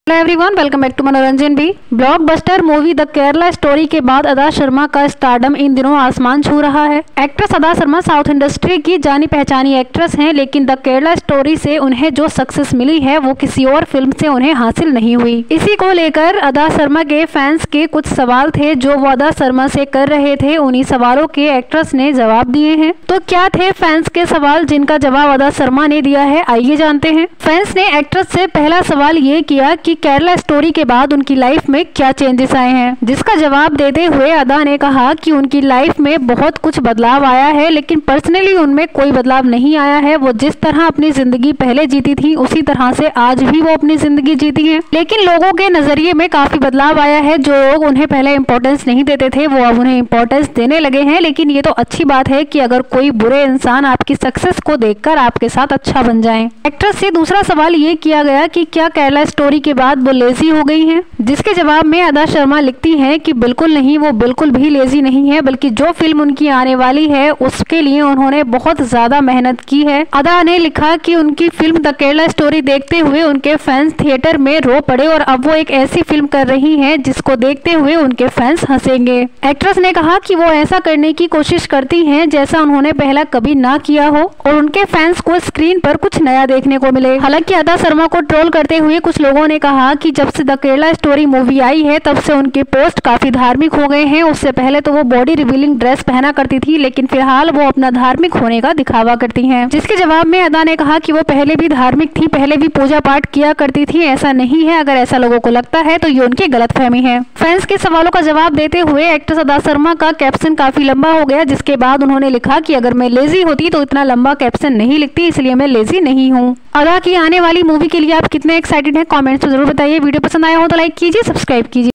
Hello everyone, welcome back to Manoranjan भी। Blockbuster movie the Kerala story के बाद अदा शर्मा का स्टारडम इन दिनों आसमान छू रहा है। एक्ट्रेस अदा शर्मा साउथ इंडस्ट्री की जानी पहचानी एक्ट्रेस हैं, लेकिन द केरला स्टोरी से उन्हें जो सक्सेस मिली है वो किसी और फिल्म से उन्हें हासिल नहीं हुई। इसी को लेकर अदा शर्मा के फैंस के कुछ सवाल थे जो वो अदा शर्मा से कर रहे थे। उन्हीं सवालों के एक्ट्रेस ने जवाब दिए हैं। तो क्या थे फैंस के सवाल जिनका जवाब अदा शर्मा ने दिया है, आइए जानते हैं। फैंस ने एक्ट्रेस से पहला सवाल ये किया कि केरला स्टोरी के बाद उनकी लाइफ में क्या चेंजेस आए हैं, जिसका जवाब देते हुए अदा ने कहा कि उनकी लाइफ में बहुत कुछ बदलाव आया है, लेकिन पर्सनली उनमें कोई बदलाव नहीं आया है। वो जिस तरह अपनी जिंदगी पहले जीती थी उसी तरह से आज भी वो अपनी जिंदगी जीती है, लेकिन लोगों के नजरिए में काफी बदलाव आया है। जो लोग उन्हें पहले इंपॉर्टेंस नहीं देते थे वो अब उन्हें इंपॉर्टेंस देने लगे हैं। लेकिन ये तो अच्छी बात है कि अगर कोई बुरे इंसान आपकी सक्सेस को देखकर आपके साथ अच्छा बन जाए। एक्ट्रेस से दूसरा सवाल ये किया गया कि क्या केरला स्टोरी के बाद वो लेजी हो गई हैं, जिसके जवाब में अदा शर्मा लिखती हैं कि बिल्कुल नहीं, वो बिल्कुल भी लेजी नहीं है, बल्कि जो फिल्म उनकी आने वाली है उसके लिए उन्होंने बहुत ज्यादा मेहनत की है। अदा ने लिखा कि उनकी फिल्म द केरला स्टोरी देखते हुए उनके फैंस थिएटर में रो पड़े और अब वो एक ऐसी फिल्म कर रही हैं जिसको देखते हुए उनके फैंस हंसेंगे। एक्ट्रेस ने कहा कि वो ऐसा करने की कोशिश करती हैं जैसा उन्होंने पहला कभी ना किया हो और उनके फैंस को स्क्रीन पर कुछ नया देखने को मिले। हालांकि अदा शर्मा को ट्रोल करते हुए कुछ लोगों ने कहा कि जब से द केरला स्टोरी मूवी आई है तब से उनके पोस्ट काफी धार्मिक हो गए हैं। उससे पहले तो वो बॉडी रिवीलिंग ड्रेस पहना करती थी, लेकिन फिलहाल वो अपना धार्मिक होने का दिखावा करती हैं। जिसके जवाब में अदा ने कहा कि वो पहले भी धार्मिक थी, पहले भी पूजा पाठ किया करती थी, ऐसा नहीं है। अगर ऐसा लोगों को लगता है तो ये उनकी गलतफहमी है। फैंस के सवालों का जवाब देते हुए एक्ट्रेस अदा शर्मा का कैप्शन काफी लंबा हो गया, जिसके बाद उन्होंने लिखा कि अगर मैं लेजी होती तो इतना लंबा कैप्शन नहीं लिखती, इसलिए मैं लेजी नहीं हूँ। अदा की आने वाली मूवी के लिए आप कितने एक्साइटेड हैं, कमेंट्स में जरूर बताइए। वीडियो पसंद आया हो तो लाइक कीजिए, सब्सक्राइब कीजिए।